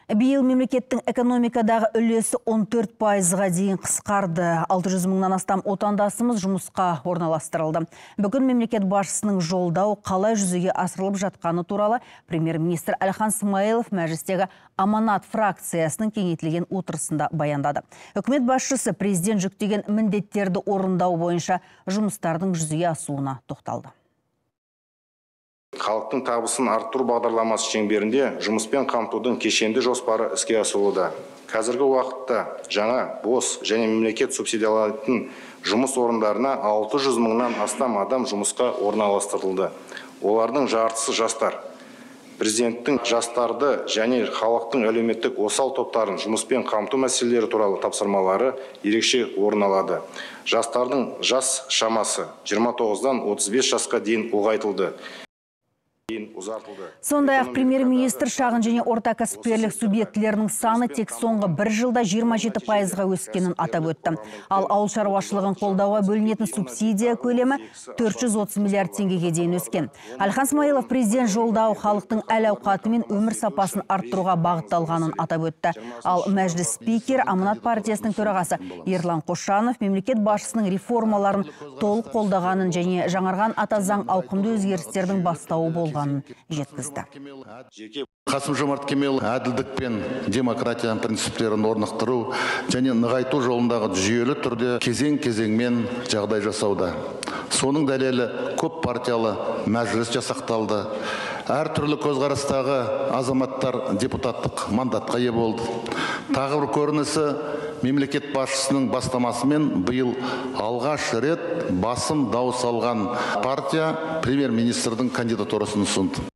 Биыл мемлекеттің экономикадағы үлесі 14%-ға дейін қысқарды. 600 мыңнан астам отандасымыз жұмысқа орналастырылды. Бүгін мемлекет басшысының жолдауы қалай жүзеге асырылып жатқаны туралы премьер-министр Әлихан Смайылов мәжілістегі аманат фракциясының кеңейтілген отырысында баяндады. Үкімет басшысы президент жүктеген міндеттерді орындау бойынша жұмыстардың жүзеге асуына тоқталды. Халықтың табысын арттыру бағдарламасы шеңберінде жұмыспен қамтудың кешенді жоспары іске асырылуда. Қазіргі уақытта жаңа, бос және мемлекет субсидиялайтын жұмыс орындарына 600 мыңнан астам адам жұмысқа орналастырылды. Олардың жартысы жастар. Президенттің жастарды және халықтың әлеуметтік осал топтарын жұмыспен қамту мәселелері туралы тапсырмалары ерекше орын алады. Жастардың жас шамасы 29-дан 35 жасқа дейін ұлғайтылды. Сондай-ақ премьер-министр шағын және орта кәсіпкерлік субъектілерінің саны тек соңғы бір жылда 27%-ға өскенін атап өтті. Ал ауыл шаруашылығын қолдауға бөлінетін субсидия көлемі 430 миллиард теңгеге дейін өскен. Әлихан Смайылов президент жолдауы халықтың әл-ауқаты мен өмір сапасын арттыруға бағытталғанын атап өтті. Ал мәжіліс спикері Аманат партиясының төрағасы Ерлан Қошанов мемлекет басшысының реформаларын толық қолдағанын және жаңарған ата заң ауқымды өзгерістердің бастауы болған жеткізді. Қасым-Жомарт Кемелұлы әділдік пен демократия принциптерін орнықтыру және нығайту жолындағы жүйелі түрде кезең-кезеңмен жағдай жасауда. Соның дәлелі көп партиялы мәжіліс жасақталды. Әртүрлі көзқарастағы азаматтар депутаттық мандатқа ие болды. Тағы бір көрінісі мемлекет басшысының бастамасымен биыл алғаш рет басым дауыс алған партия премьер-министрдің кандидатурасын ұсынды.